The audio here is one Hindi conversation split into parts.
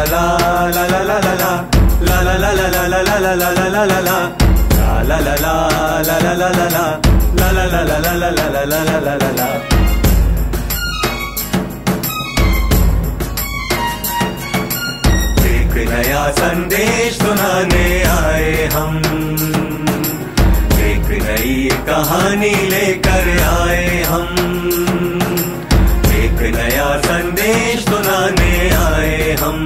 एक नया संदेश सुनाने आए हम, एक नई कहानी लेकर आए हम, एक नया संदेश सुनाने आए हम,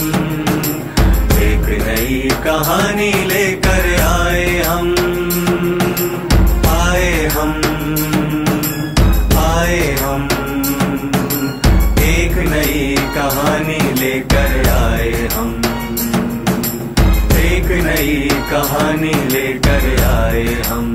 एक नई कहानी लेकर आए हम, आए हम, आए हम, एक नई कहानी लेकर आए हम, एक नई कहानी लेकर आए हम।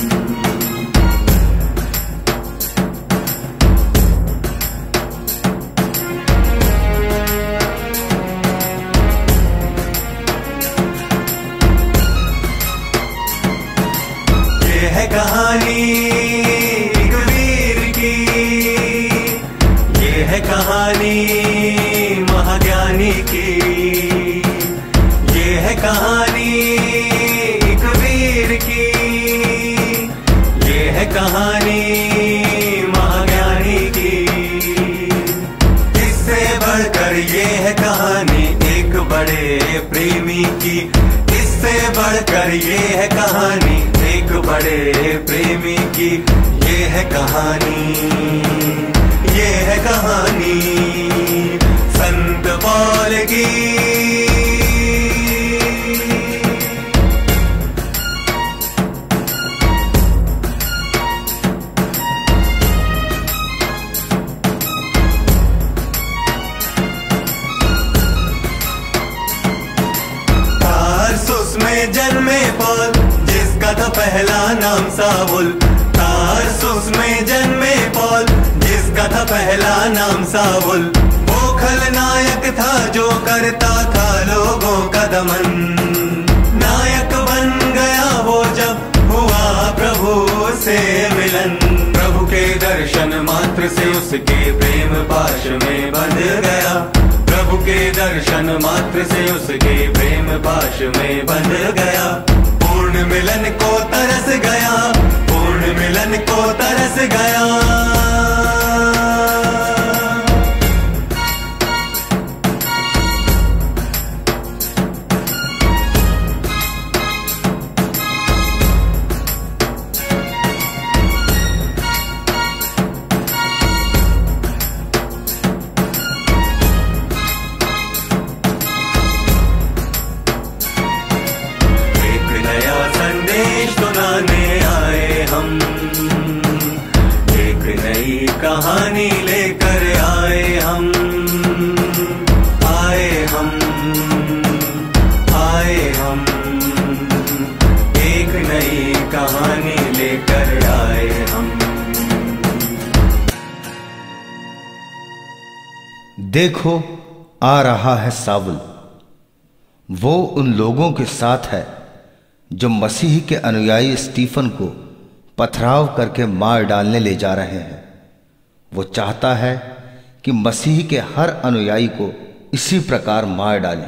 ये है कहानी एक वीर की, ये है कहानी महाज्ञानी की, ये है कहानी एक वीर की, ये है कहानी महाज्ञानी की। इससे बढ़कर ये है कहानी एक बड़े प्रेमी की, इससे बढ़कर ये है कहानी एक बड़े प्रेमी की। ये है कहानी, ये है कहानी संत पौल की। तारसुस में जन्मे पौल, जिसका था पहला नाम साउल। तारसुस में जन्मे पौल, जिसका था पहला नाम साउल। वो खलनायक था जो करता था लोगों का दमन। नायक बन गया वो जब हुआ प्रभु से मिलन। प्रभु के दर्शन मात्र से उसके प्रेम पाश में बंध गया। प्रभु के दर्शन मात्र से उसके प्रेम पाश में बंध गया। पूर्ण मिलन को तरस गया, पूर्ण मिलन को तरस गया। कहानी लेकर आए हम, आए हम, आए हम, एक नई कहानी लेकर आए हम। देखो आ रहा है साउल, वो उन लोगों के साथ है जो मसीह के अनुयायी स्टीफन को पथराव करके मार डालने ले जा रहे हैं। वो चाहता है कि मसीह के हर अनुयायी को इसी प्रकार मार डालें।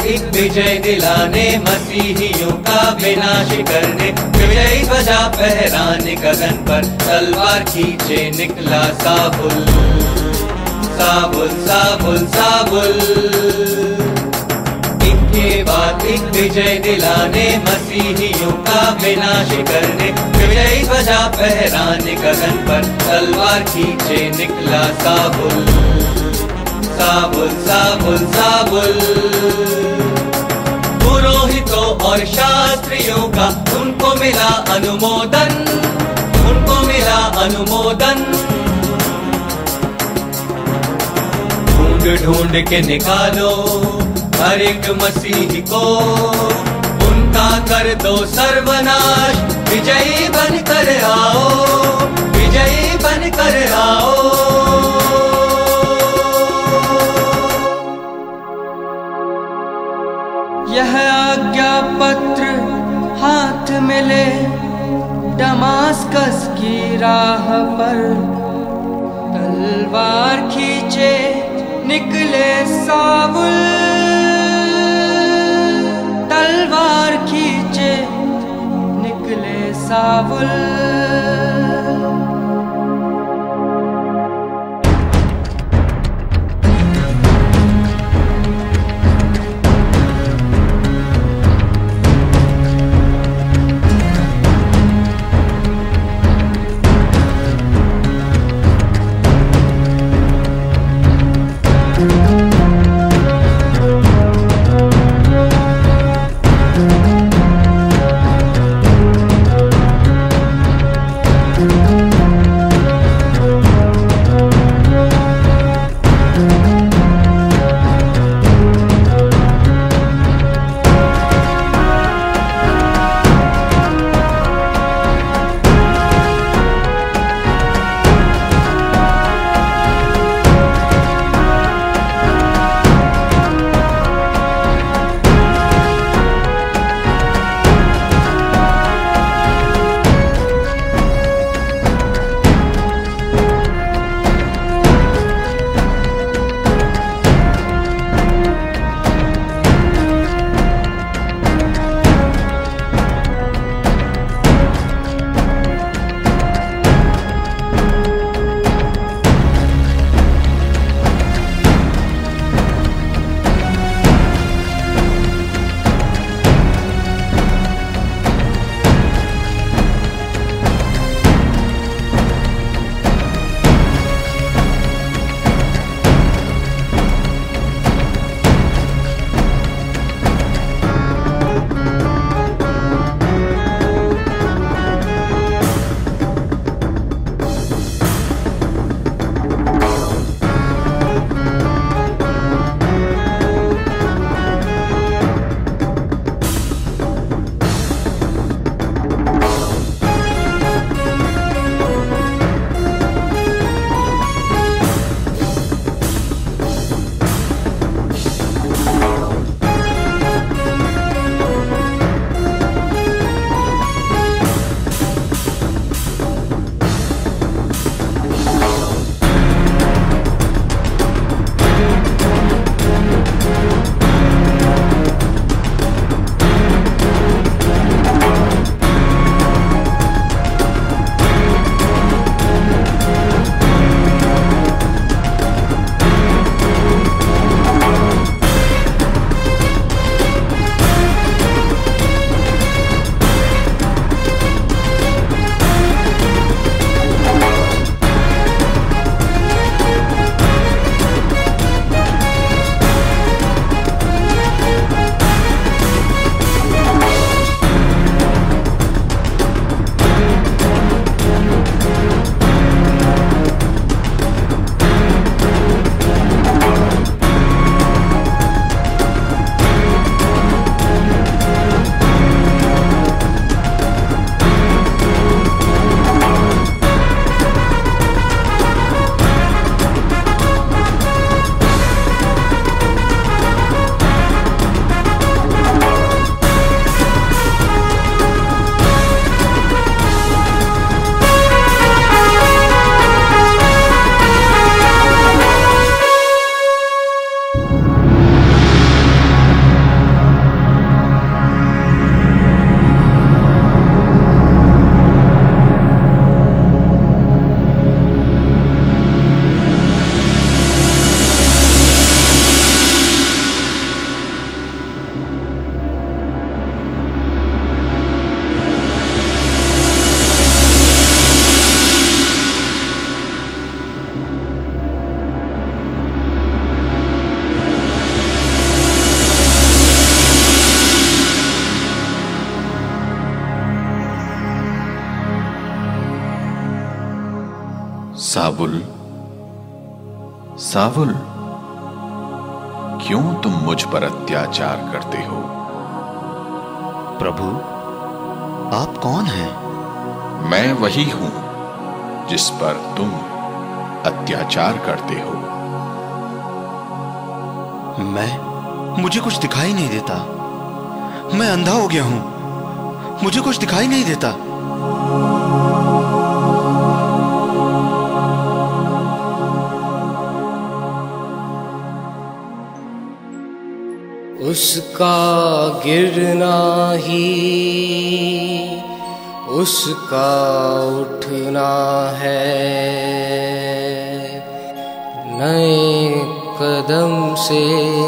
एक विजय दिलाने, मसीहियों का विनाश करने, विजयी ध्वजा फहराने, गगन पर तलवार खींचे निकला साबुल, साबुल साबुल साबुल। एक के बाद एक विजय दिलाने, मसीहियों का विनाश करने, विजयी ध्वजा फहराने, गगन पर तलवार खींचे निकला साबुल, साबुल साबुल साबुल। पुरोहितों और शास्त्रियों का उनको मिला अनुमोदन, उनको मिला अनुमोदन। ढूंढ ढूंढ के निकालो हर एक मसीही को, उनका कर दो सर्वनाश, विजयी बन कर आओ, विजयी बन कर आओ। यह आज्ञा पत्र हाथ में ले, दमास्कस की राह पर तलवार खींचे निकले साबुल, तलवार खींचे निकले साबुल। सावुल, सावुल, क्यों तुम मुझ पर अत्याचार करते हो? प्रभु, आप कौन हैं? मैं वही हूं जिस पर तुम अत्याचार करते हो। मुझे कुछ दिखाई नहीं देता। मैं अंधा हो गया हूं, मुझे कुछ दिखाई नहीं देता। उसका गिरना ही उसका उठना है, नए कदम से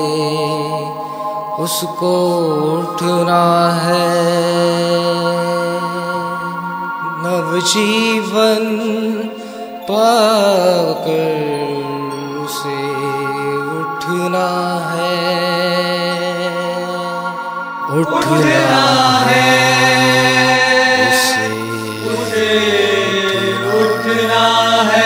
उसको उठना है, नवजीवन पाकर उसे उठना है, उठना है, उसे उठना है।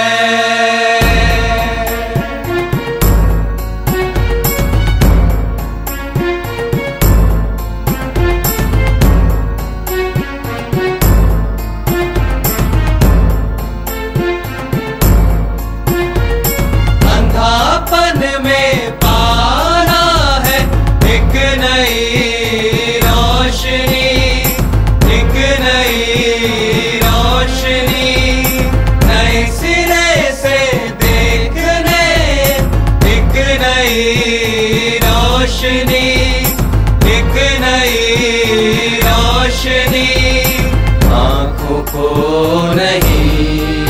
अंधापन में पाना है एक नई रोशनी, एक नई रोशनी, नए सिरे से देखने एक नई रोशनी, एक नई रोशनी, आँखों को नहीं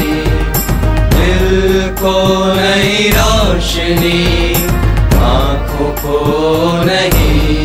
दिल को नई रोशनी, आँखों को नहीं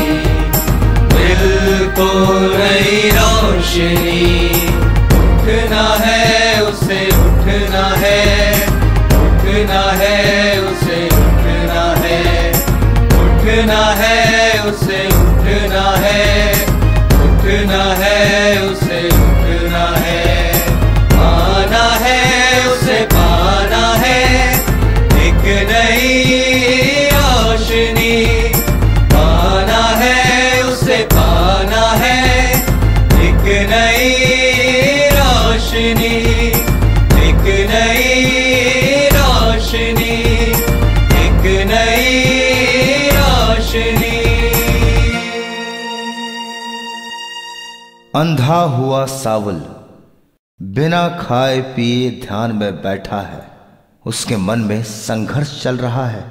दिल को नई रोशनी, उठना है उसे उठना है, उठना है उसे उठना है, उठना है उसे उठना है, उठना है उसे उठना है, पाना है उसे पाना है एक नई रोशनी, पाना है उसे पाना है एक नई रोशनी, एक नई रोशनी, एक नई रोशनी। अंधा हुआ सावुल बिना खाए पिए ध्यान में बैठा है, उसके मन में संघर्ष चल रहा है।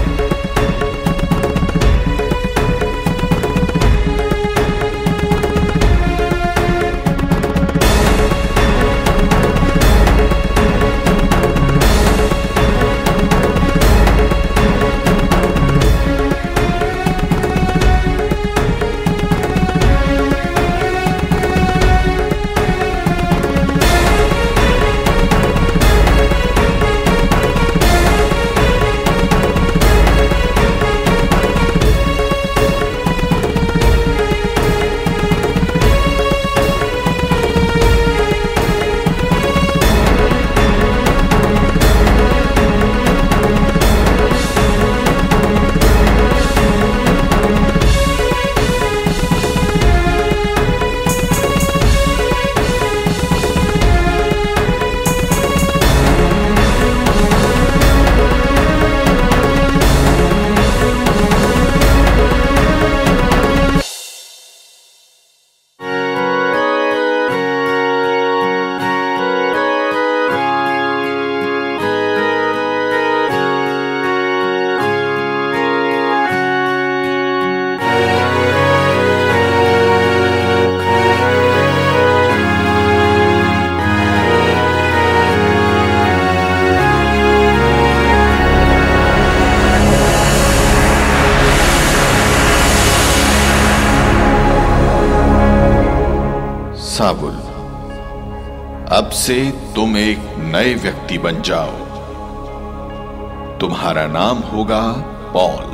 सावुल, अब से तुम एक नए व्यक्ति बन जाओ। तुम्हारा नाम होगा पॉल।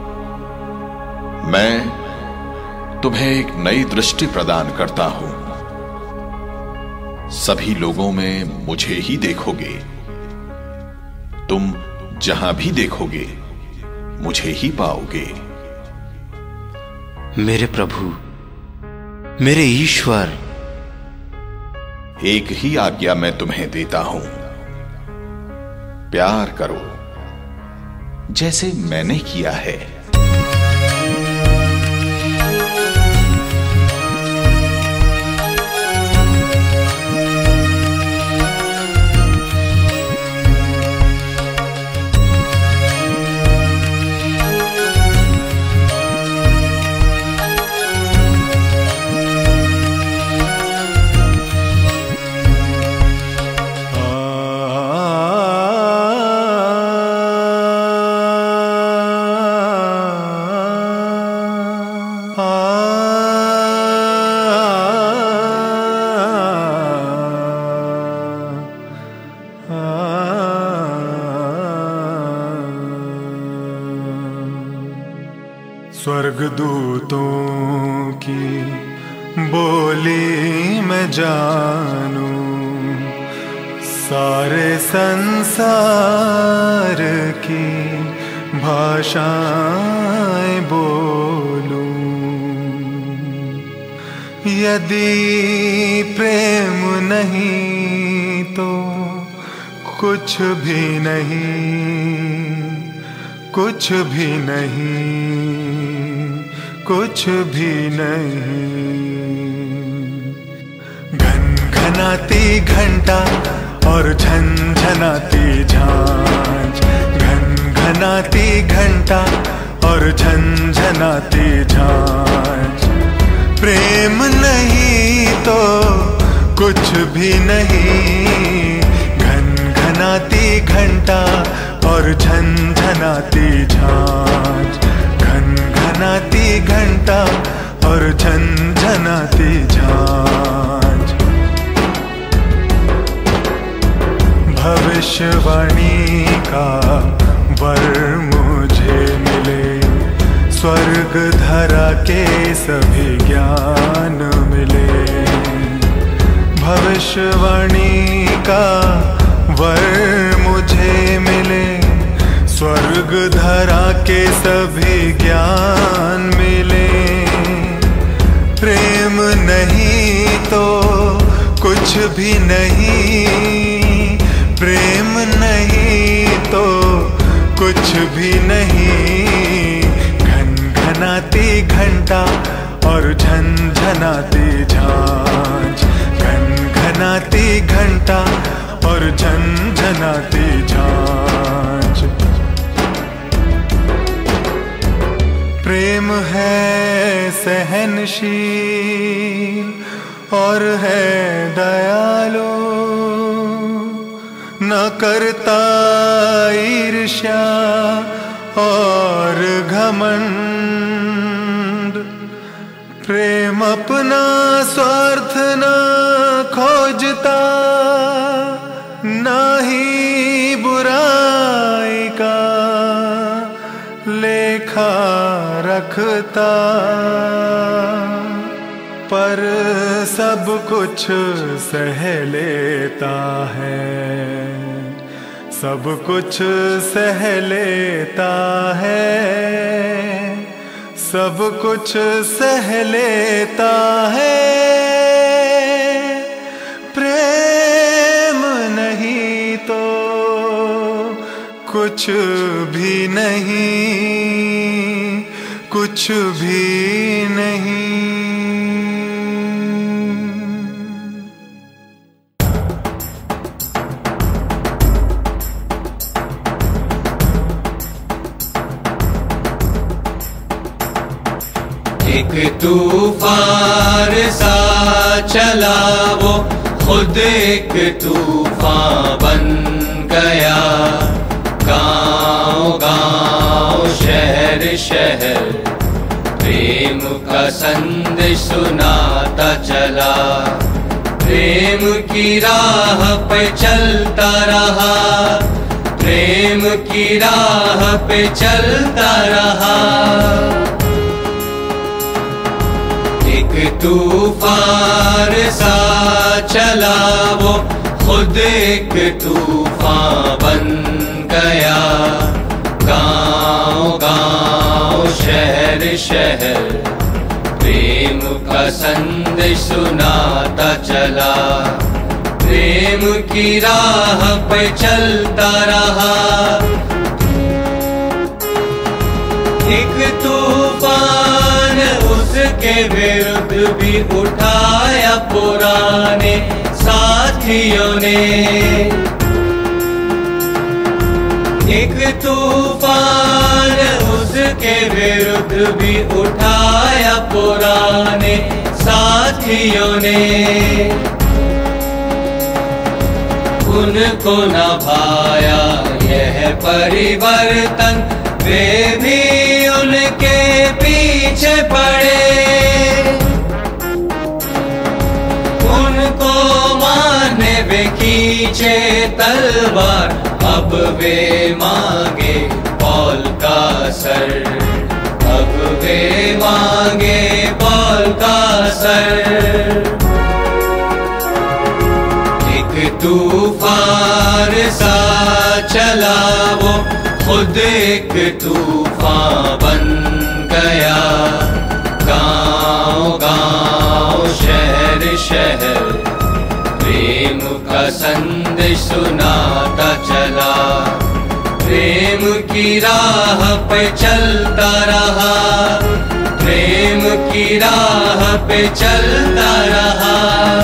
मैं तुम्हें एक नई दृष्टि प्रदान करता हूं। सभी लोगों में मुझे ही देखोगे, तुम जहां भी देखोगे मुझे ही पाओगे। मेरे प्रभु, मेरे ईश्वर, एक ही आज्ञा मैं तुम्हें देता हूं, प्यार करो जैसे मैंने किया है। स्वर्गदूतों की बोली मैं जानूं, सारे संसार की भाषाएं बोलूं। यदि प्रेम नहीं तो कुछ भी नहीं, कुछ भी नहीं, कुछ भी नहीं। घनघनाती घंटा और झनझनाती झांझ, घनघनाती घंटा और झनझनाती झांझ। प्रेम नहीं तो कुछ भी नहीं। घनघनाती घंटा और झनझनाती झांझ, घनघनाती घंटा और झनझनाती झांझ। भविष्यवाणी का वर मुझे मिले, स्वर्ग धरा के सभी ज्ञान मिले। भविष्यवाणी का वर मुझे मिले, स्वर्ग धरा के सभी ज्ञान मिले। प्रेम नहीं तो कुछ भी नहीं, प्रेम नहीं तो कुछ भी नहीं। घनघनाती घंटा और झनझनाती झांझ, घनघनाती घंटा और झनझनाती झांझ। प्रेम है सहनशील और है दयालु, न करता ईर्ष्या और घमंड। प्रेम अपना स्वार्थ न खोजता, ना ही बुराई का लेखा रखता, पर सब कुछ सह लेता है, सब कुछ सह लेता है, सब कुछ सह लेता है। प्रेम नहीं तो कुछ भी नहीं, कुछ भी नहीं। एक तूफान सा चला वो खुद एक तूफान बन गया। गांव गांव शहर शहर प्रेम का संदेश सुनाता चला। प्रेम की राह पे चलता रहा, प्रेम की राह पे चलता रहा। एक तूफान सा चला वो खुद एक तूफान बन गया। गांव गांव शहर शहर प्रेम का संदेश सुनाता चला। प्रेम की राह पे चलता रहा। एक तूफान उसके विरुद्ध भी उठाया पुराने साथियों ने। एक तूफान उसके विरुद्ध भी उठाया पुराने साथियों ने। उनको न भाया यह परिवर्तन, वे भी उनके पीछे पड़े। उनको मारने वे खींचे तलवार, अब वे मांगे पॉल का सर। अब वे मांगे पॉल का सर। एक तूफान सा चला वो, खुद एक तूफान बन गया। गांव गांव शहर शहर प्रेम का संदेश सुनाता चला। प्रेम की राह पे चलता रहा। प्रेम की राह पे चलता रहा।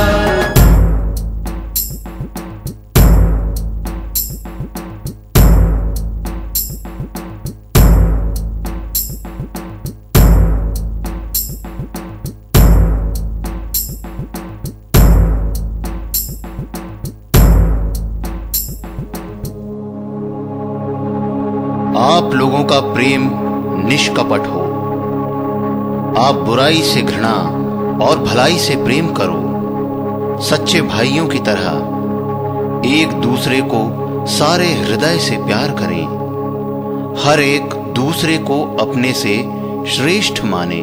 आप लोगों का प्रेम निष्कपट हो। आप बुराई से घृणा और भलाई से प्रेम करो। सच्चे भाइयों की तरह एक दूसरे को सारे हृदय से प्यार करें। हर एक दूसरे को अपने से श्रेष्ठ माने।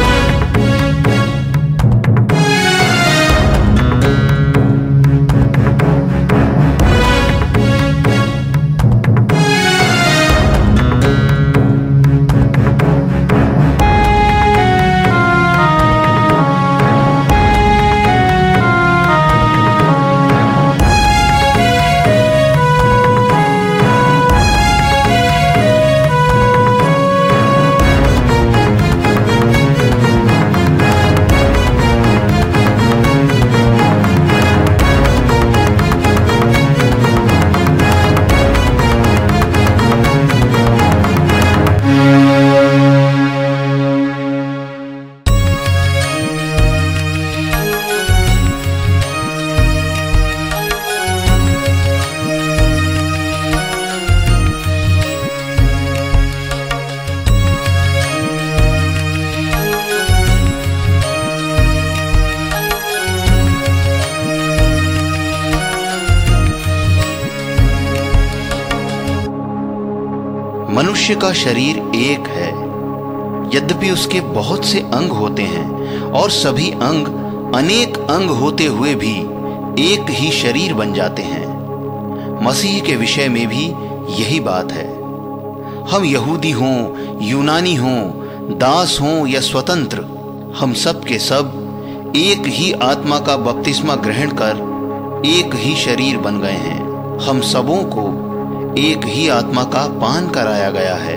मनुष्य का शरीर एक है, यद्यपि उसके बहुत से अंग होते हैं और सभी अंग अनेक अंग होते हुए भी एक ही शरीर बन जाते हैं। मसीह के विषय में भी यही बात है। हम यहूदी हों, यूनानी हों, दास हों या स्वतंत्र, हम सब के सब एक ही आत्मा का बपतिस्मा ग्रहण कर एक ही शरीर बन गए हैं। हम सबों को एक ही आत्मा का पान कराया गया है।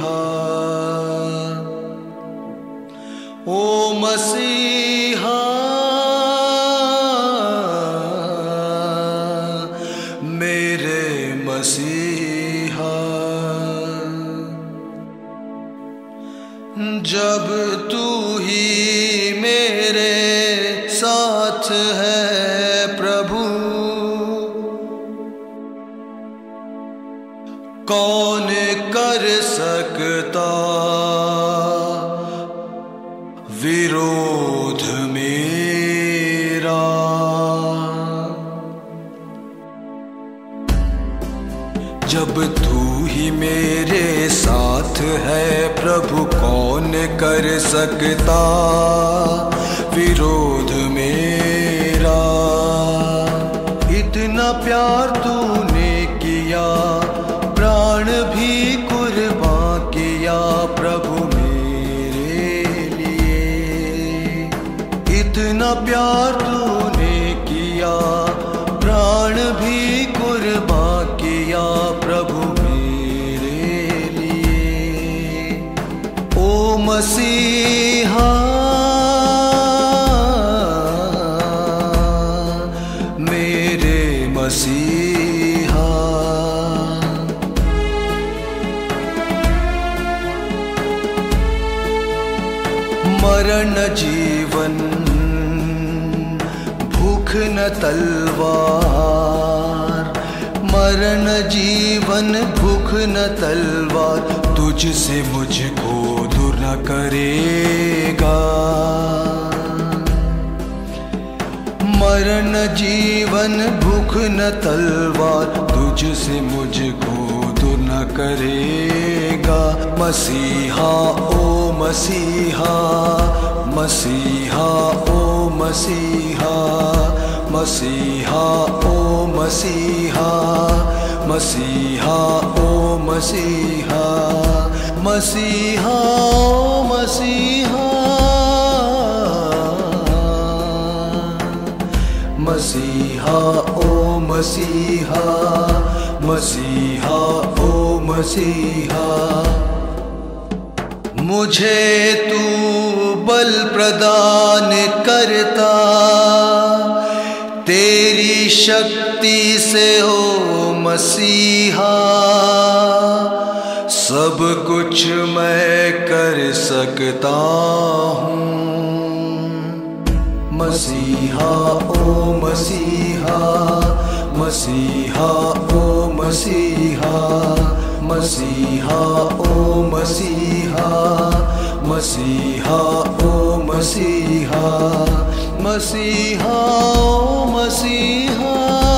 मसीहा, ओ मसीहा मेरे मसीहा। जब तू ही मेरे साथ है प्रभु, कौन कर सकता विरोध मेरा। जब तू ही मेरे साथ है प्रभु, कौन कर सकता विरोध मेरा। इतना प्यार तूने किया, प्राण भी कुर्बान किया प्रभु मेरे लिए। इतना प्यार तूने किया, प्राण भी कुर्बान किया प्रभु मेरे लिए। ओ मसीहा मेरे मसीहा। मरण जीवन भूख न तलवार, मरण जीवन भूख न तलवार, तुझसे मुझको दूर न करेगा। मरण जीवन भूख न तलवार, तुझसे मुझको दूर न करेगा। मसीहा ओ मसीहा, मसीहा ओ मसीहा, मसीहा ओ मसीहा, मसीहा ओ मसीहा, मसीहा ओ मसीहा, मसीहा ओ मसीहा, मसीहा ओ मसीहा। मुझे तू बल प्रदान करता, तेरी शक्ति से हो मसीहा। सब कुछ मैं कर सकता हूँ। मसीहा ओ मसीहा, मसीहा ओ मसीहा, मसीहा ओ मसीहा, मसीहा ओ मसीहा, मसीहा ओ मसीहा,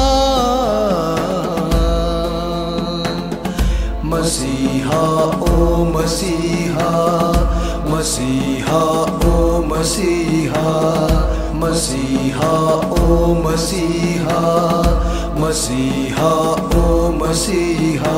मसीहा ओ मसीहा, मसीहा ओ मसीहा, मसीहा ओ मसीहा, मसीहा ओ मसीहा।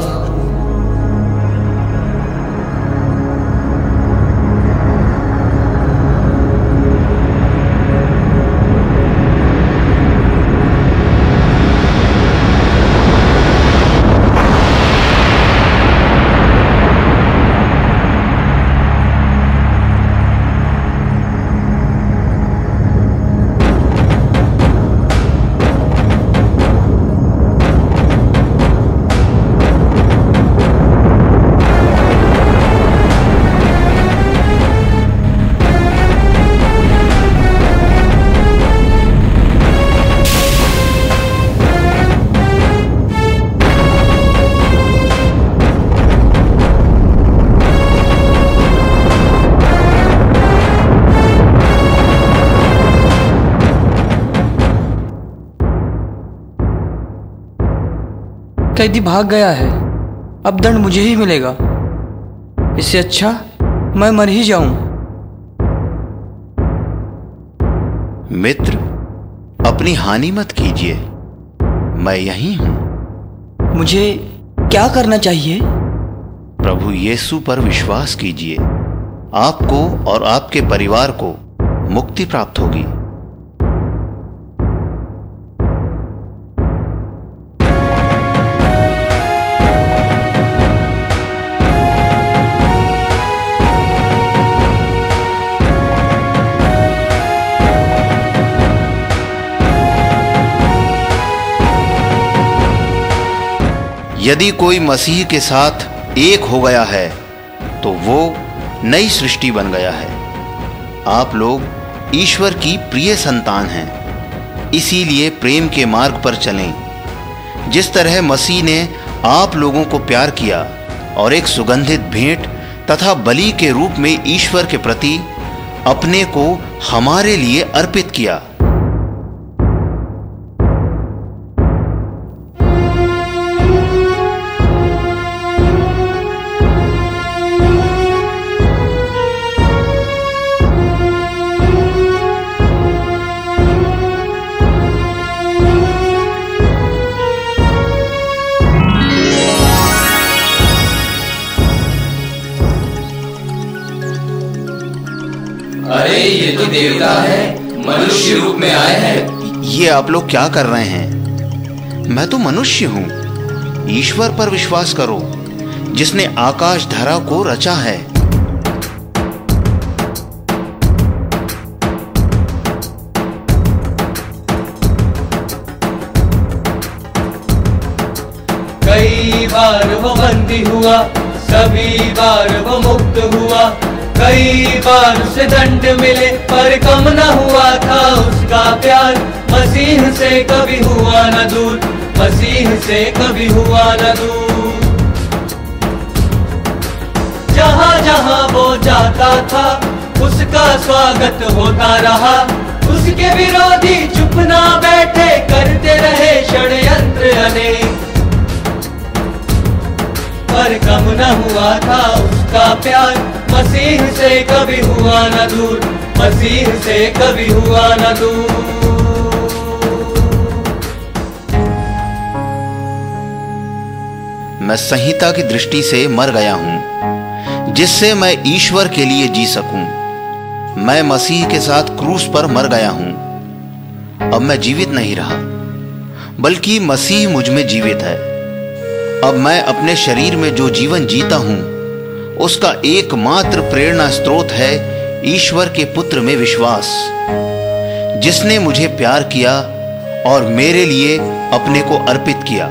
कैदी भाग गया है, अब दंड मुझे ही मिलेगा। इससे अच्छा मैं मर ही जाऊं। मित्र, अपनी हानि मत कीजिए, मैं यहीं हूं। मुझे क्या करना चाहिए? प्रभु यीशु पर विश्वास कीजिए, आपको और आपके परिवार को मुक्ति प्राप्त होगी। यदि कोई मसीह के साथ एक हो गया है तो वो नई सृष्टि बन गया है। आप लोग ईश्वर की प्रिय संतान हैं, इसीलिए प्रेम के मार्ग पर चलें। जिस तरह मसीह ने आप लोगों को प्यार किया और एक सुगंधित भेंट तथा बलि के रूप में ईश्वर के प्रति अपने को हमारे लिए अर्पित किया। अरे ये तो देवता है, मनुष्य रूप में आए हैं। ये आप लोग क्या कर रहे हैं? मैं तो मनुष्य हूं। ईश्वर पर विश्वास करो, जिसने आकाश धरा को रचा है। कई बार वो बंदी हुआ, सभी बार वो मुक्त हुआ। कई बार उसे दंड मिले पर कम न हुआ था उसका प्यार। मसीह से कभी हुआ न दूर, मसीह से कभी हुआ न दूर। जहाँ जहाँ वो जाता था उसका स्वागत होता रहा। उसके विरोधी चुप ना बैठे, करते रहे षड्यंत्र अनेक, पर कम न हुआ था उसका प्यार। मसीह से कभी हुआ न दूर, मसीह से कभी हुआ न दूर। मैं संहिता की दृष्टि से मर गया हूं, जिससे मैं ईश्वर के लिए जी सकूं। मैं मसीह के साथ क्रूस पर मर गया हूं। अब मैं जीवित नहीं रहा, बल्कि मसीह मुझ में जीवित है। अब मैं अपने शरीर में जो जीवन जीता हूं, उसका एकमात्र प्रेरणा स्रोत है ईश्वर के पुत्र में विश्वास, जिसने मुझे प्यार किया और मेरे लिए अपने को अर्पित किया।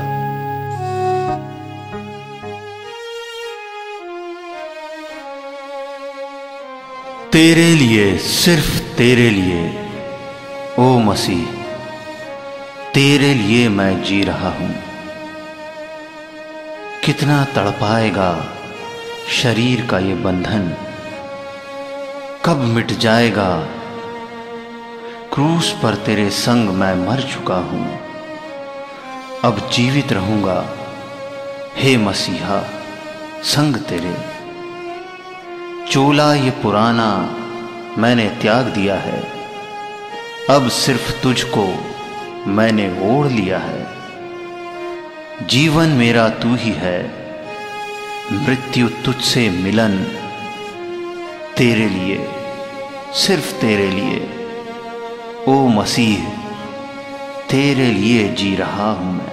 तेरे लिए, सिर्फ तेरे लिए, ओ मसीह, तेरे लिए मैं जी रहा हूं। कितना तड़पाएगा शरीर का ये बंधन, कब मिट जाएगा। क्रूस पर तेरे संग मैं मर चुका हूं, अब जीवित रहूंगा हे मसीहा संग तेरे। चोला ये पुराना मैंने त्याग दिया है, अब सिर्फ तुझको मैंने ओढ़ लिया है। जीवन मेरा तू ही है, मृत्यु तुझसे मिलन। तेरे लिए, सिर्फ तेरे लिए, ओ मसीह, तेरे लिए जी रहा हूं मैं।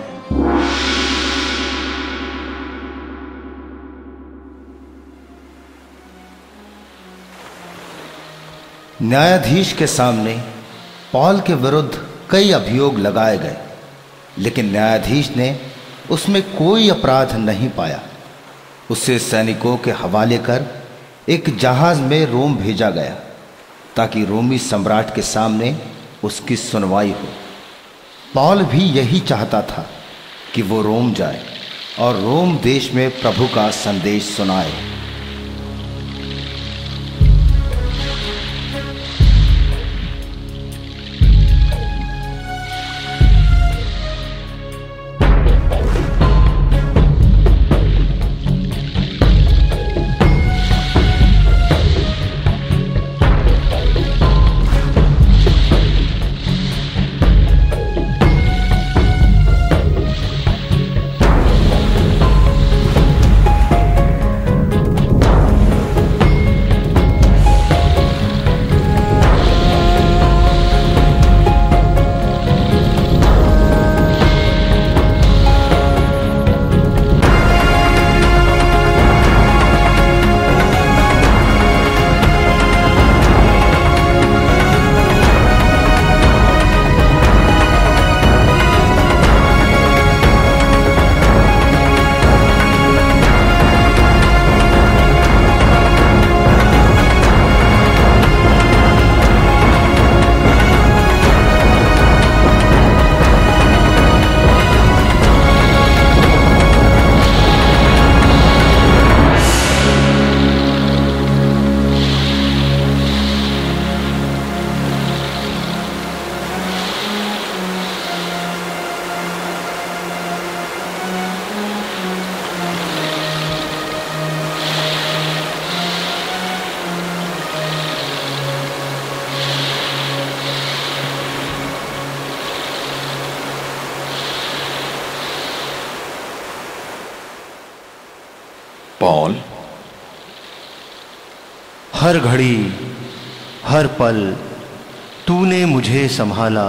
न्यायाधीश के सामने पौल के विरुद्ध कई अभियोग लगाए गए, लेकिन न्यायाधीश ने उसमें कोई अपराध नहीं पाया। उसे सैनिकों के हवाले कर एक जहाज में रोम भेजा गया, ताकि रोमी सम्राट के सामने उसकी सुनवाई हो। पौल भी यही चाहता था कि वो रोम जाए और रोम देश में प्रभु का संदेश सुनाए। पॉल, हर घड़ी हर पल तूने मुझे संभाला,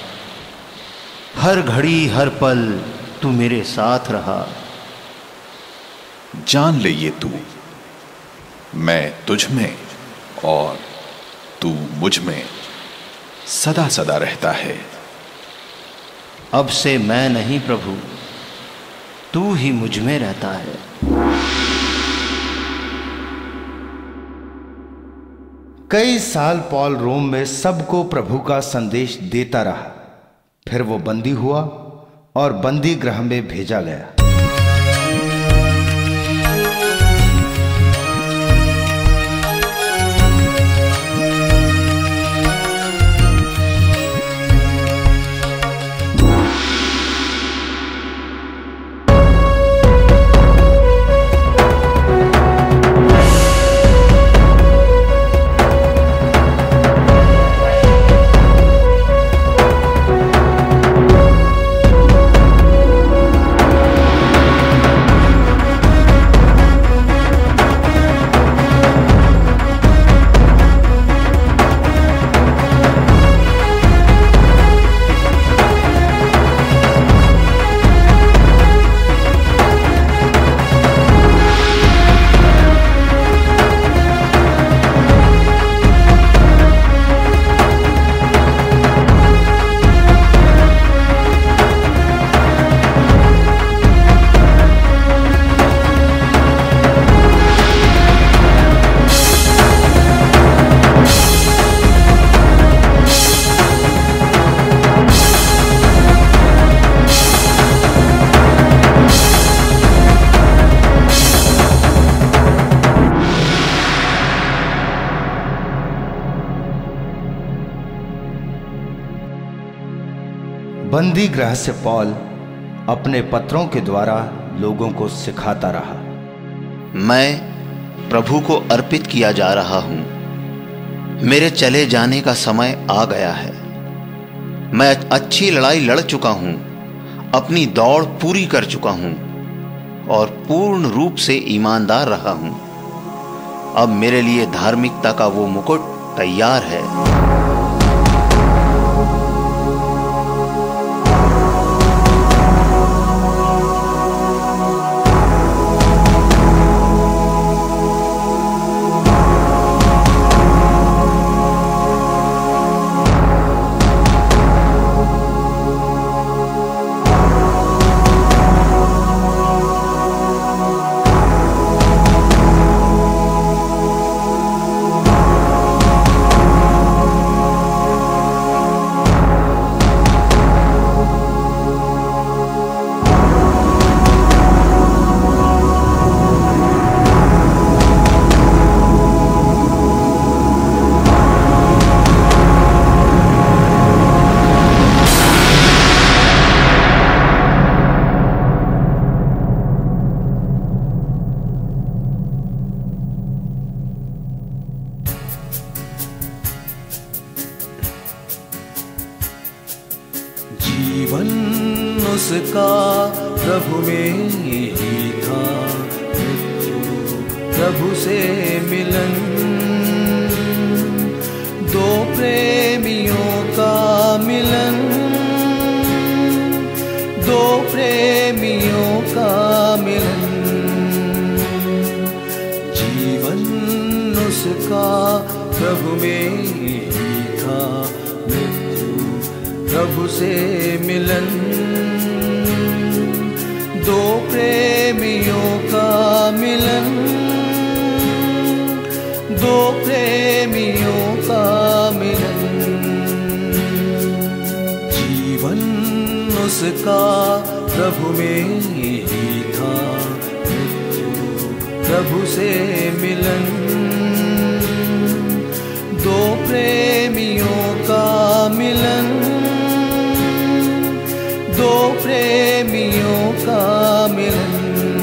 हर घड़ी हर पल तू मेरे साथ रहा। जान ले ये तू, मैं तुझ में और तू मुझ में सदा सदा रहता है। अब से मैं नहीं प्रभु, तू ही मुझ में रहता है। कई साल पॉल रोम में सबको प्रभु का संदेश देता रहा। फिर वो बंदी हुआ और बंदी गृह में भेजा गया। बंदी गृह से पॉल अपने पत्रों के द्वारा लोगों को सिखाता रहा। मैं प्रभु को अर्पित किया जा रहा हूं। मेरे चले जाने का समय आ गया है। मैं अच्छी लड़ाई लड़ चुका हूं, अपनी दौड़ पूरी कर चुका हूं और पूर्ण रूप से ईमानदार रहा हूं। अब मेरे लिए धार्मिकता का वो मुकुट तैयार है। जीवन उसका प्रभु में ही था, मृत्यु प्रभु से मिलन। दो प्रेमियों का मिलन, दो प्रेमियों का मिलन। जीवन उसका प्रभु में ही था, प्रभु से मिलन। दो प्रेमियों का मिलन, दो प्रेमियों का मिलन। जीवन उसका प्रभु में ही था, मृत्यु प्रभु से मिलन। दो प्रेमियों का मिलन, दो प्रेमियों का मिलन।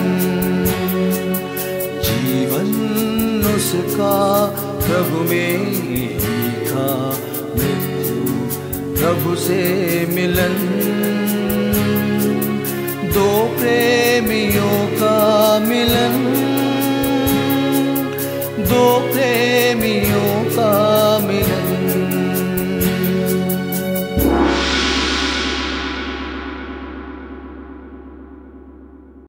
जीवन उसका प्रभु में ही था, मृत्यु प्रभु से मिलन। दो प्रेमियों का मिलन, दो प्रेमियों का